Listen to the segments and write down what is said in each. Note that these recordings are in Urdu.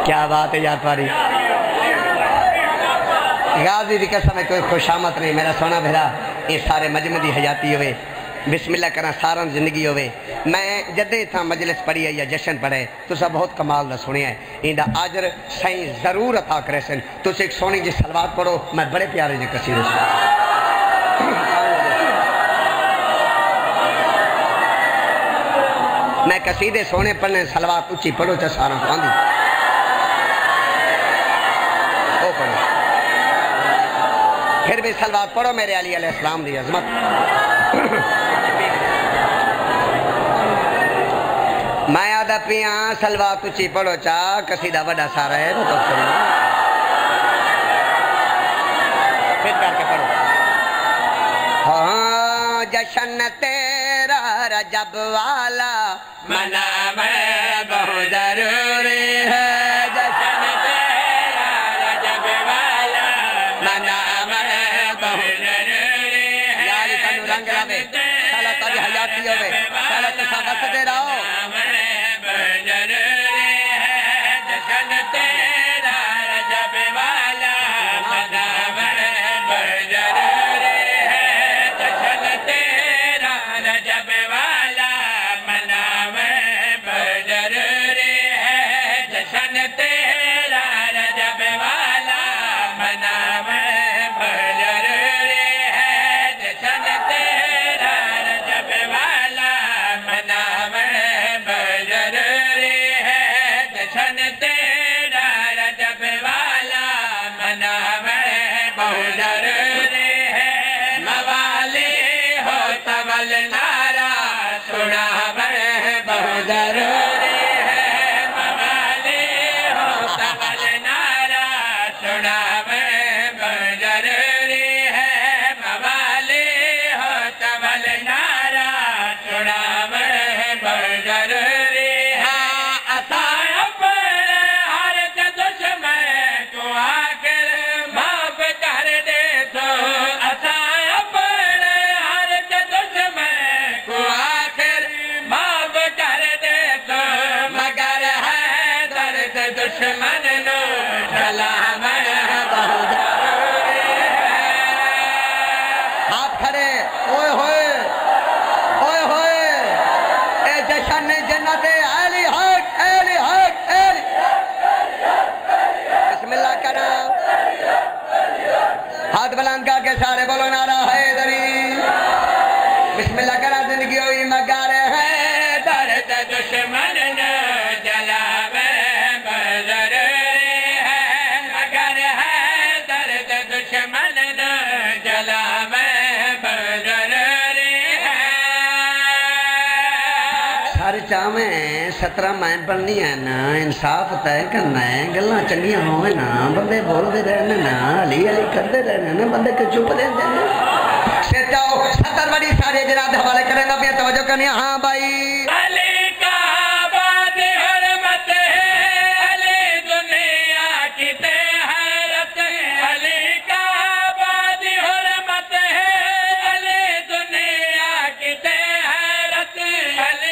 کیا بات ہے یار تمہاری غازی دی قسم ہے کوئی خوشامت نہیں میرا سونا بھیرا یہ سارے مجمع دی حیاتی ہوئے بسم اللہ کرنا سارا زندگی ہوئے میں جدے تھا مجلس پڑھی ہے یا جشن پڑھے تو سب بہت کمال دا سنیا ہے اندہ آجر سائیں ضرور عطا کرے سن تو سے ایک سونی جی سلوات پڑھو میں بڑے پیارے جی قصیدے سے میں قصیدے سونے پڑھنے سلوات اچھی پڑھو چا سارا پاندی او پڑھو پھر بھی سلوات پڑھو میرے علی علیہ السلام دی عظمت میں آدھا پیاں سلوات اچھی پڑھو چا قصیدہ وڈا سارا ہے تو پھر کر کے پڑھو ہاں جشن تیرا رجب والا منامے بہت ضروری ہے جشن تیرا رجب والا منامے بہت ضروری ہے یاری کنو رنگ رہے سالہ تاری حیاتی ہوئے سالہ تسا بس دے رہو بلند کا کے سارے بولو نعرہ حیدری بسم اللہ کرا زندگی ہوئی مگر ہے درد دشمن نہ جلاوے ضروری ہے مگر ہے درد دشمن نہ جلاوے ضروری ہے سارے چاہیں 17 مائیں پڑھنی ہے نا انصاف طے کرنا ہے گلہ چنگیاں ہوئے نا بندے بول دے رہنے نا علی علی کر دے رہنے نا بندے کے چوپ دے دینے سیٹاؤ 70 بڑی سارے جناب حوالے کریں نا پیا توجہ کرنی ہاں بھائی علی کا آباد حرمت ہے علی دنیا کی تے حیرت ہے علی کا آباد حرمت ہے علی دنیا کی تے حیرت علی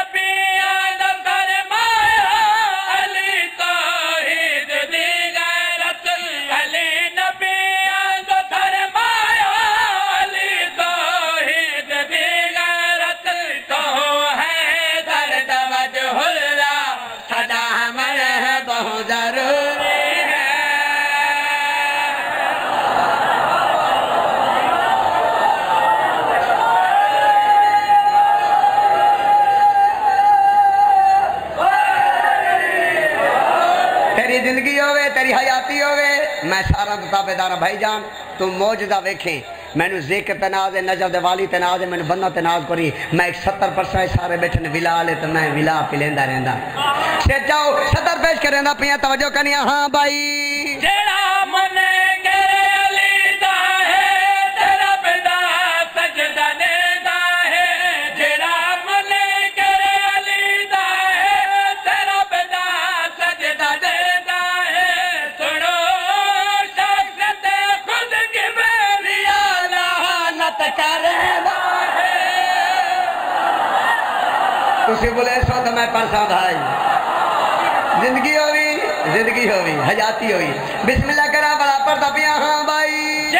زندگی ہوئے تیری حیاتی ہوئے میں سارا تابع دارا بھائی جان تم موجودہ ویکھیں میں نے ذکر تناز ہے نجف دے والی تناز ہے میں نے بندہ تناز کری میں ایک 70% سارے بیٹھنے ولا لے تو میں ولا پی لیندہ رہندہ سیٹ جاؤ 70 پیش کر رہندہ پیا توجہ کرنی ہاں بھائی جیڑا منے کرے علی دا ہے تیرا بدا سجدہ دیدا ہے جیڑا منے کرے علی دا ہے تیرا بدا سجدہ دیدا ہے سنو شخص خود کی میری لعنت کردا ہے تسی بولے سو تو میں پرسا بھائی زندگی ہوئی زندگی ہوئی حیاتی ہوئی بسم اللہ کرا بڑا پڑھتا پیا ہاں بھائی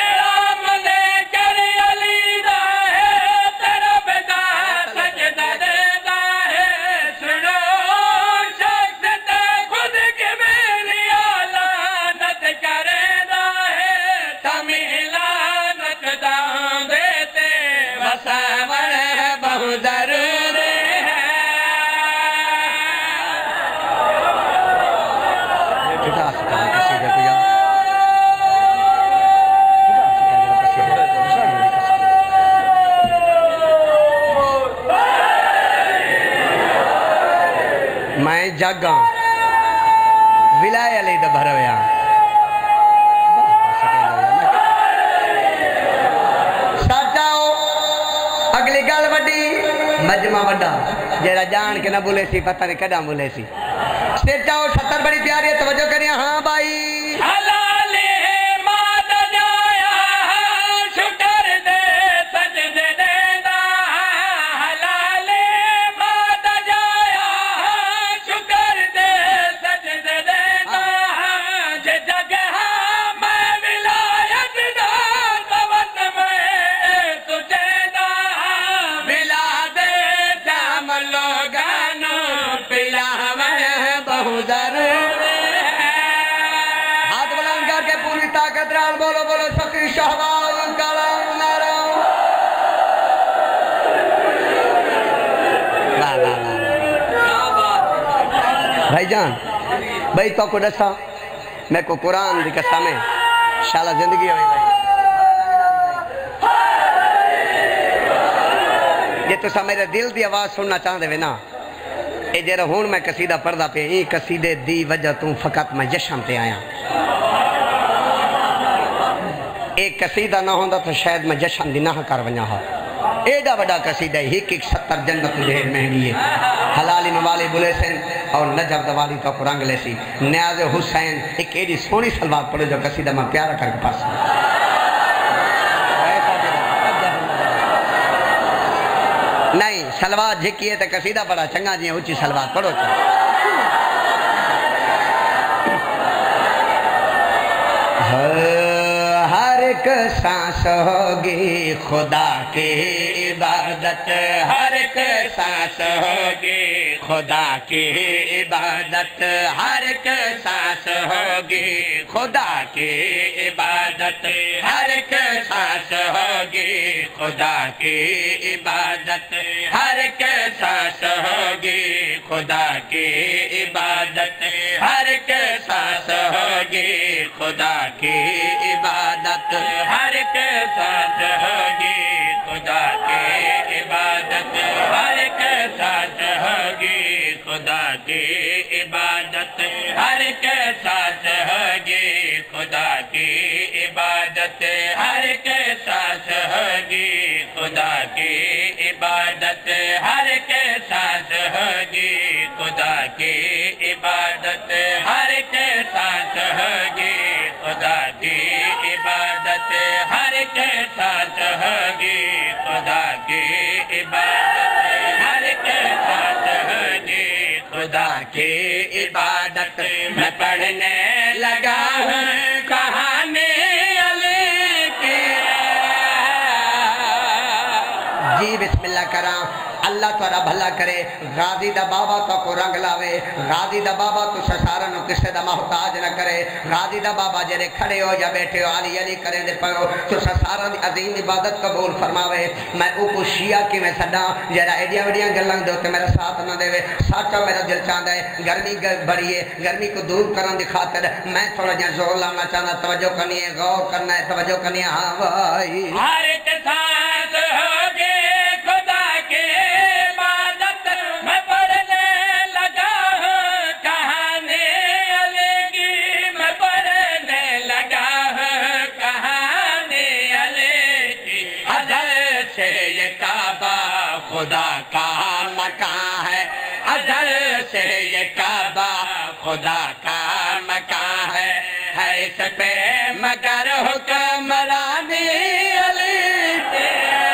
میں جاگاں ولائے علی دا بھرویا ساتھاؤ اگلی گل وڈی مجمع وڈا جیڑا جان کے نہ بولے سی پتہ نہیں کڈا بولے سی سیٹاؤ 70 بڑی پیاری ہے توجہ کریے ہاں بھائی ہاتھ بلند کر کے پوری طاقت رال بولو بولو سخی شہباز کلام نارا بھائی جان بھائی تو کو دسا میں کو قرآن دی قسم ہے شالا زندگی ہوئی بھائی یہ تو سا میرے دل دی آواز سننا چاہتے ہوئے نا اے جیرا ہون میں قصیدہ پڑھدا پہ این قصیدے دی وجہ توں فقط میں جشن تے آیا ایک قصیدہ نہ ہوندا تو شاید میں جشن دی نہ کر ونجا ہا ایڈا بڑا قصیدہ ہے ایک 70 جنت ڈھیر مہنگی ہے حلالی موالی بولے سن اور نجف دوالی تو قرآن لے سی نیاز حسین ایک ایڈی سونی سلوات پڑھو جو قصیدہ میں پیارا کر کے پاس نہیں سلوات جھکی ہے تو قصیدہ پڑھا چنگا جی اچھی سلوات پڑھو ہر ایک سانس ہوگی خدا کی عبادت ہر ایک سانس ہوگی خدا کی عبادت ہر ایک سانس ہوگی خدا کی عبادت ہر ایک سانس ہوگی خدا کی عبادت ہر ایک سانس ہوگی خدا کی عبادت ہر ایک سانس ہوگی خدا کی عبادت ہر ایک سانس ہوگی خدا کی عبادت ہر ایک سانس ہوگی خدا کی عبادت ہر ایک سانس ہوگی خدا کی عبادت ہر ایک سانس ہوگی خدا کی عبادت ہر ایک سانس ہوگی خدا کی عبادت ہر ایک سانس ہوگی خدا کی عبادت ہر ایک سانس ہوگی خدا کی عبادت ہر ایک سانس ہوگی خدا کی عبادت میں پڑھنے لگا ہوں کہانی علی کی جی بسم اللہ کرا اللہ تورا بھلا کرے غازی دا بابا تو کو رنگ لاوے غازی دا بابا تو سسارنو کسے دا محتاج نہ کرے غازی دا بابا جرے کھڑے ہو یا بیٹھے ہو علی علی کرے دے پڑھو تو سسارن عظیم عبادت قبول فرماوے میں اوپو شیعہ کی میں صدا جرہ ایڈیاں وڈیاں گلنگ دو کہ میرا ساتھ نہ دے ساتھا میرا دل چاہتا ہے گرمی بڑی ہے گرمی کو دور کرن دی خاطر میں تھوڑا جہاں زور لانا چاہنا توجہ کرنی ہے غور کرنا ہے توجہ کرنی ہے ہاں بھائی ہر ایک ساتھ ہوگی خدا کے خدا کا مکان ہے ادھر سے یہ کعبہ خدا کا مکان ہے اس پہ مگر حکمرانی علی پہ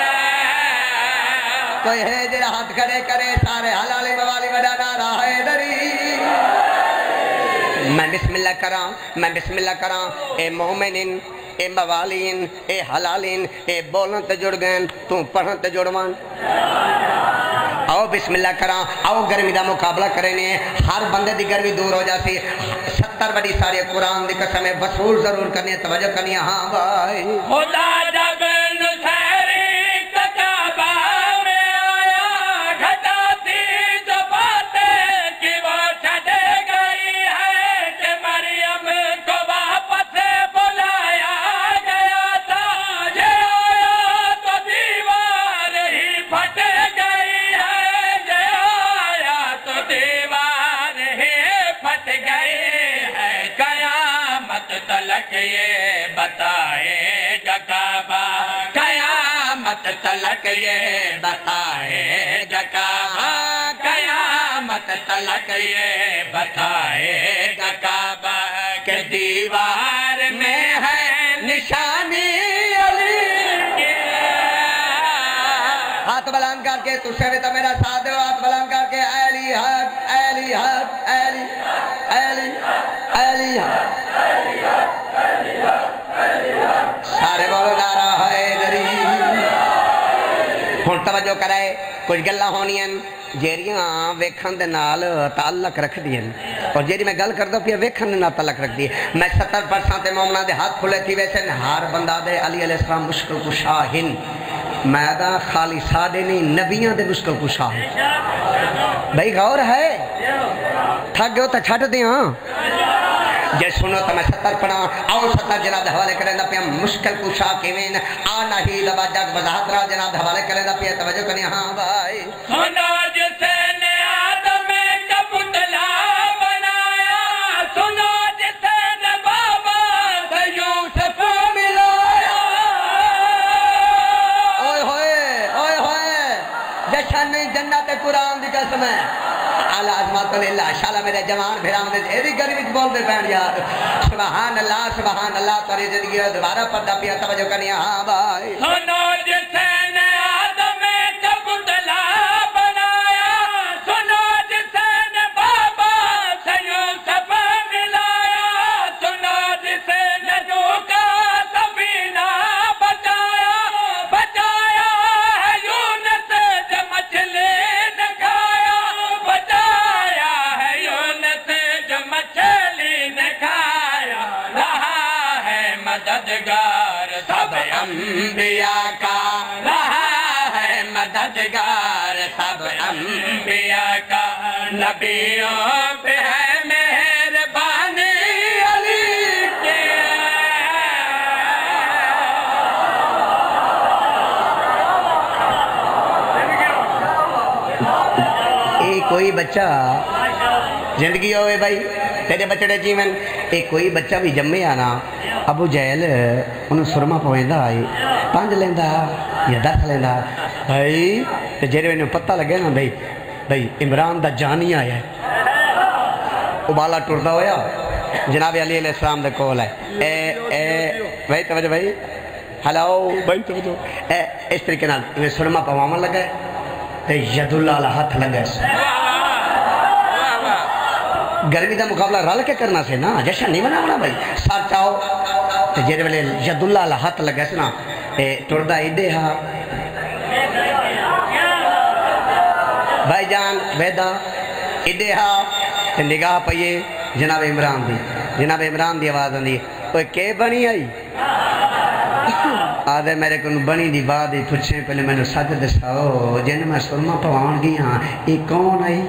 کوئی ہے جرا ہاتھ کھڑے کرے سارے حلالی موالی بڑا نعرہ حیدری میں بسم اللہ کراں، میں بسم اللہ کراں، اے مومنین، اے موالین، اے حلالین، اے بولن تے جڑ گئن، تو پڑھن تے جڑوان۔ آؤ بسم اللہ کراں، آؤ گرمی دا مقابلہ کرنے، ہر بندے دی گرمی دور ہو جاتی۔ 70 بڑی ساری قرآن دی قسم ہے، وصول ضرور کرنی ہے، توجہ کرنی ہے۔ ہاں بھائی خدا جب نصیری کا کعبہ میں آیا، گھٹاتی جو باتیں کہ وہ چھٹ گئی ہے، کہ مریم کو واپس بلایا گیا تھا، یہ آیا تو دیوار ہی پھٹ گئی ہے، یہ آیا تو دیوار ہی پھٹ گئی ہے، قیامت تلک یہ بتائے گا کعبہ، قیامت تلک یہ بتائے گا کعبہ، قیامت تلک یہ بتائے گا کعبہ، کہ دیوار میں ہے نشانی علی کی۔ ہاتھ بلند کر کے تجھ سے بھی تو میرا ساتھ دو، ہاتھ بلند کر کے علی حق، علی حق، علی علی علی حق، سارے بولو نعرہ حیدری۔ ہن توجہ کرائے، کچھ گلاں ہونیاں جیریاں ویکھن دے نال تعلق رکھ دیاں، اور جیری میں گل کردوں پیا ویکھن دے نال تعلق رکھ دی۔ میں 70% مومناں دے ہاتھ کھلے تھی، ویسے ہر بندہ دے علی علیہ السلام مشکل کشا ہن، میں دا خالی سادے نہیں نبیاں دے مشکل کشا ہن۔ بھائی غور ہے، تھک گئے ہو تو چھٹ دیاں، جے سنو تو میں 70 پڑھا، آؤ 70 جناب دے حوالے کریں دا پیا مشکل کشا کیویں آنا ہی لبا جگ وضاحت را جناب دے حوالے کریں دا پیا توجہ کرنی۔ ہاں بھائی سنو جسے نے آدم کا پتلا بنایا، سنو جسے نے بابا سے یوسف ملایا، اوئے ہوئے جشن جنت قرآن دی قسم ہے، اعلیٰ عظمت اللہ شالا میرے جوان بھیرام دے ایدی گریبی بول دے پہن یار، سبحان اللہ توری زندگی دوبارہ پردہ پیا توجہ کرنی۔ ہاں بھائی سنو جسے نے آدم کا پتلا بنایا، سنو جسے نے بابا سے یوسف ملایا، سنو جسے نے نوح کا سفینہ بچایا، بچایا ہے یونس جو مچھلی نے کھایا، بچایا ہے یونس جو مچھلی نے کھایا، رہا ہے مددگار سب انبیاء کا، رہا ہے مددگار سب انبیاء کا، نبیوں پہ ہے مہربانی علی کی۔ ایک کوئی بچہ زندگی ہوئے بھائی تیرے بچڑے جیون، ایک کوئی بچہ بھی جمے آنا ابو جہل انہوں سرما پویندا آئی 5 لیندہ یا 10 لیندہ بھائی، تو جیرے انہوں پتہ لگے نا بھائی عمران دا جانی آیا ہے، ابالا ٹردہ ہویا جناب علی علیہ السلام دے کول ہے، بھائی توجہ بھائی، ہلو بھائی توجہ، اس طریقے نال انہیں سرما پوامن لگا ہے، تے ید اللہ علیہ ہاتھ لگا ہے، گرمی دا مقابلہ رل کے کرنا سے نا، جشن نہیں بنا بھائی، سار چاہو تے جیرے والے ید اللہ علیہ ہاتھ لگا ہے نا، ٹردہ ایڈے ہاں بھائی جان بیدہ ایڈے ہاں تے نگاہ پئیے جناب عمران دی آواز آندی، اوہ کے بنی آئی آدھے میرے کو بنی دی بات ہی پوچھیں، پہلے میں نے سچ دساؤ جن میں سرما پوان گیا یہ کون آئی؟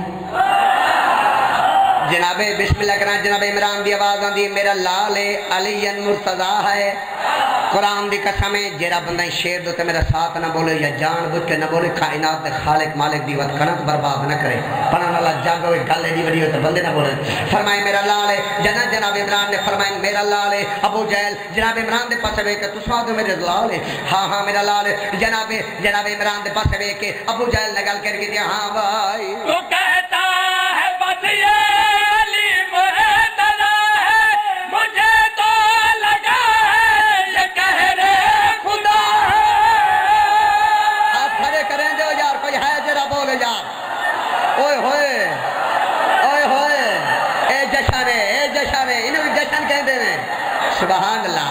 جناب بسم اللہ کرنا، جناب عمران دی آواز آندی، میرا لال علی مرتضیٰ ہے، قرآن دی قسم ہے جیرا بندہ شیر دوتے میرا ساتھ نہ بولے یا جان بجھ کے نہ بولے، کائنات دے خالق مالک دی وقت کنک برباد نہ کرے، پناہ اللہ جاگا ہوئے گل ہے دی وڈی ہوئے تو بندے نہ بولے، فرمائے میرا لال ہے، جناب عمران نے فرمائے میرا لال ہے، ابو جہل جناب عمران دے پاسے وے کہ تسوا دو میرے لال ہے، ہاں میرا لال ہے، جناب عمران دے پاسے وے کہ ابو جہل نے گل کر کے دیا، ہاں بھائی تو کہتا ہے بس یہ علی مرتضیٰ ہے، مجھے تو لگا ہے یہ قہر خدا ہے۔ آپ کھڑے کریں جو یار کوئی ہے جرا بولے یار، اوئے ہوئے اے جشن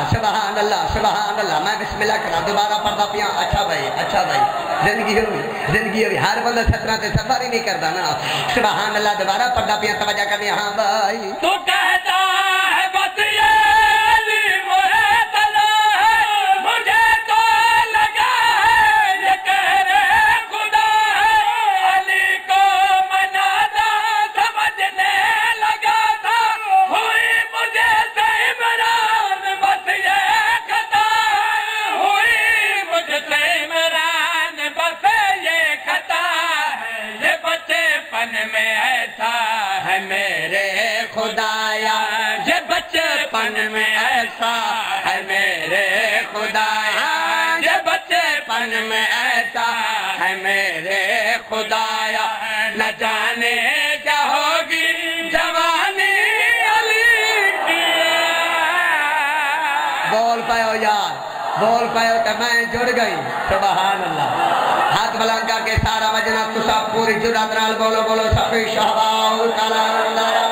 سبحان اللہ سبحان اللہ. میں بسم اللہ کرا دوبارہ پڑھتا پیا. اچھا بھائی زندگی ہوئی ہر بندہ سترہ تے سفر ہی نہیں کرتا نا. سبحان اللہ دوبارہ پڑھتا پیا. توجہ کرنی. ہاں بھائی تو کہتا ہے بس یہ علم ہے تلا ہے مجھے تو لگا ہے یہ کہہ خدا ہے علی کو منانا سمجھنے لگا تھا ہوئی مجھے سے عمران بس یہ خطا ہے ہوئی مجھ سے عمران بس یہ خطا ہے یہ بچے پن میں ایسا ہے میرے خدایا یہ بچپن میں ایسا ہے میرے خدایا یہ بچپن میں ایسا ہے میرے خدایا نہ جانے کیا ہوگی جوانی علی کی. بول پاؤ یار بول پاؤ تو میں جڑ گئی. سبحان اللہ. ہاتھ بلند کر کے سارا وجنا تسا پوری جرات نال بولو بولو سفی شہباؤ کلندرم.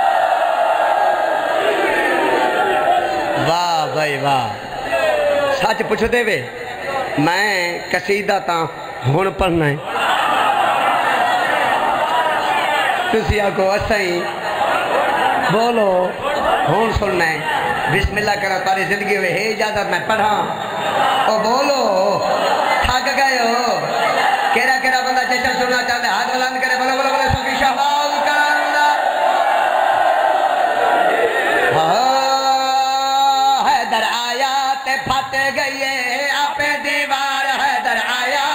واہ بھائی واہ. سچ پوچھ دے وے میں قصیدہ تا ہن پڑھنا ہے. تسی آکو اسائیں بولو ہن سننا ہے. بسم اللہ کرو تاری زندگی ہوئے ہے اجازت میں پڑھا. او بولو تھک گئے ہو. کیڑا بندہ جشن سننا چاہتا ہے ہاتھ بلند کرے. بولو بولو بولو سفی شہباؤ کلندر. حیدر آیا تے پھٹ گئیے آپ دیوار. حیدر آیا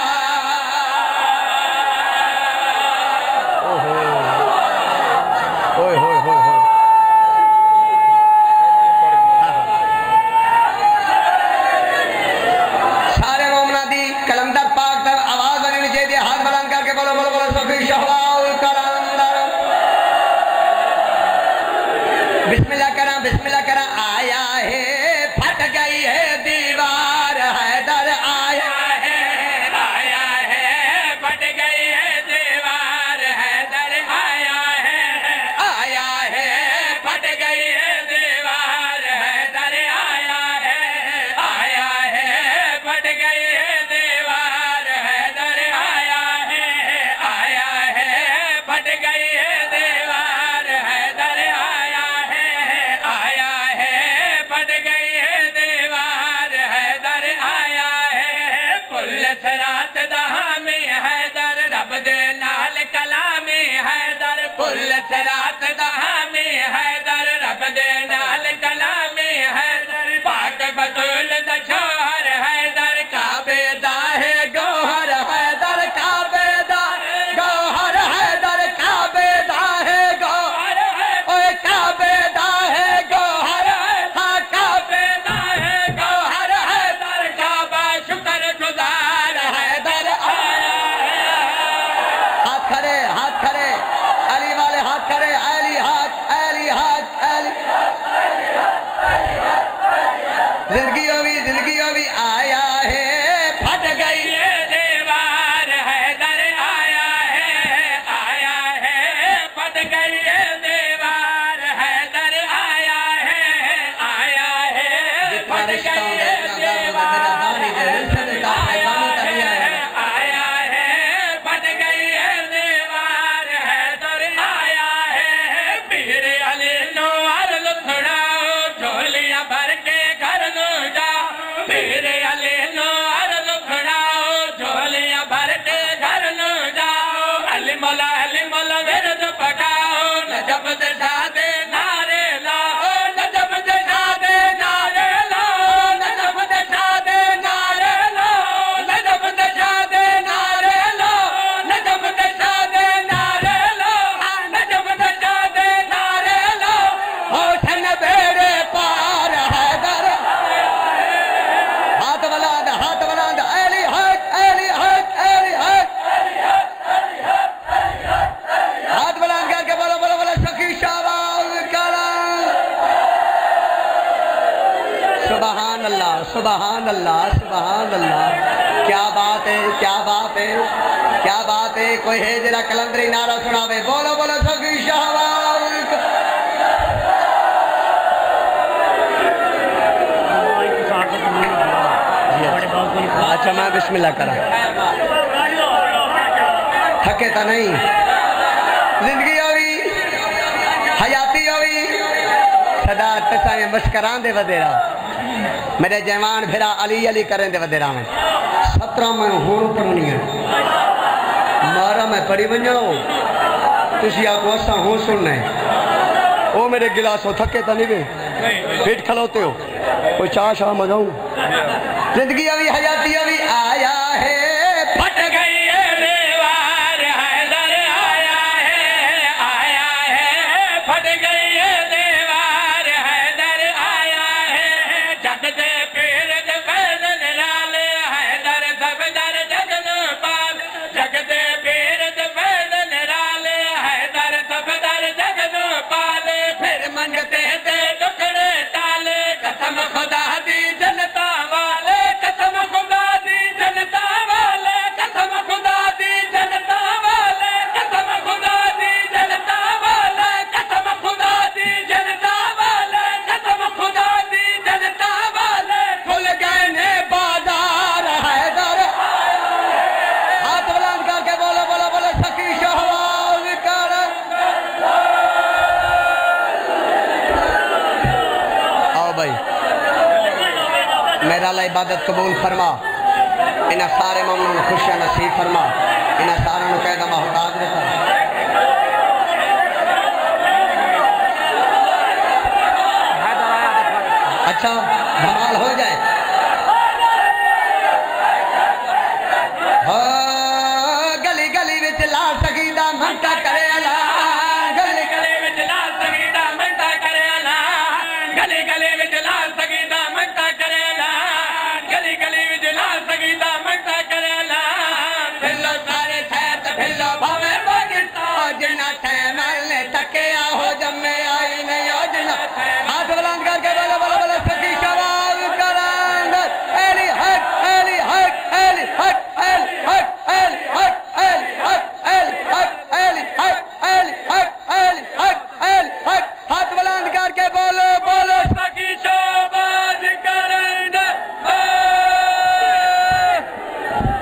سارے مومنہ دی کلندر پاک در آواز بنی نیچے دی. ہاتھ بلند کر کے بولو بولو بولو سفی شہباؤ کلندر. بسم اللہ کرا آیا ہے پھٹ گئی ہے دیوار. حیدر آیا ہے پھٹ گئی ہے دیوار حیدر آیا ہے پھٹ گئی ہے دیوار حیدر آیا ہے پھٹ گئی ہے دیوار حیدر آیا ہے پھٹ گئی ہے دیوار حیدر آیا ہے پھٹ گئی ہے دیوار حیدر آیا ہے. پولیس رات دہامی حیدر رب دے نال کلامی حیدر. پولیس رات دہامی حیدر رب دے نال کلامی حیدر. پاک بطول دا شوہر حیدر کعبے دا ہے گوہر حیدر. کعبے دا گوہر حیدر. کعبے دا ہے گوہر اوے کعبے دا ہے گوہر. ہاں کعبے دا ہے گوہر حیدر. کعبہ شکر گزار حیدر آیا ہے. ہاتھ کھڑے علی والے ہاتھ کھڑے. علی زندگی ہوئی آیا ہے پھٹ گئی یہ دیوار حیدر آیا ہے پھٹ گئی یہ دیوار حیدر آیا ہے پھٹ گئی یہ دیوار پھٹ گئی یہ دیوار حیدر آیا ہے. پیر علی نو عرض سناؤ جھولیاں بھر کے گھر نو جاؤ. پیر علی نو عرض سناؤ جھولیاں بھر کے گھر نو جاؤ. علی مولا ورد پکاؤ. نجف دے شادے نعرے لاؤ. نجف دے شادے نعرے لاؤ. نجف دے شادے نعرے لاؤ. نجف دے شادے نعرے لاؤ. نجف دے شادے نعرے لاؤ. نجف دے شادے نعرے لاؤ. ہوٹھن بیڑے پار حیدر. ہاتھ بلند علی حق ہاتھ بلند کر کے بولو بولو بولو سخی شہباؤ کلندر. سبحان اللہ سبحان اللہ سبحان اللہ. کیا بات ہے کیا بات ہے کیا بات ہے. کوئی ہے جڑا کلندری نعرہ سناوے. بولو بولو سخی شہباؤ اچھا میں بسم اللہ کرا تھکے تا نہیں زندگی ہوئی حیاتی ہوئی صدا تسائیں مسکران دے ودیرا میرے جوان پھرا علی علی کریں دے ودیرا میں 17 میں ہون پڑھنی ہے مارا میں پڑھی بنجاؤ تسی آکو اسا ہون سننا ہے او میرے گلاس ہو تھکے تا نہیں بے پیٹ کھلوتے ہو کوئی چاہ شاہ مگاؤں زندگی ہوئی حیاتی ہوئی آیا ہے پھٹ گئی ہے دیوار حیدر آیا ہے پھٹ گئی ہے دیوار حیدر آیا ہے جگ دے پیر دے فیضن لالے حیدر سفدر جگن پال جگ دے پیر دے فیضن لالے حیدر سفدر جگن پالے پھر منگتے دے ٹکڑے ٹالے قسم خدا دی جنتا والے قسم خدا دی جنتا والے قسم خدا دی جنتا والے قسم خدا دی جنتا والے قسم خدا دی جنتا والے قسم خدا دی جنتا والے کھل گئے نے بازار حیدر ہاتھ بلند کر کے بولو بولو بولو سکی شہواز کر آؤ بھائی میرا اللہ عبادت قبول فرما انہا سارے ممنون خوشیاں نصیب فرما انہا سارے نقیدہ محتاج رہتا اچھا دھمال ہو جائے گلی گلی وچ لال سگیدہ منتا کرے اللہ گلی گلی وچ لال سگیدہ منتا کرے اللہ گلی گلی وچ لال سگیدہ منتا کرے اللہ گلی گلی وچ لال سگیدہ منتا کرے اللہ پھلو سارے سیت پھلو بھاوے بگتا جنہ تھے ملنے تکیا ہو جمے آئی نہیں ہو جنہ ہاتھ بلند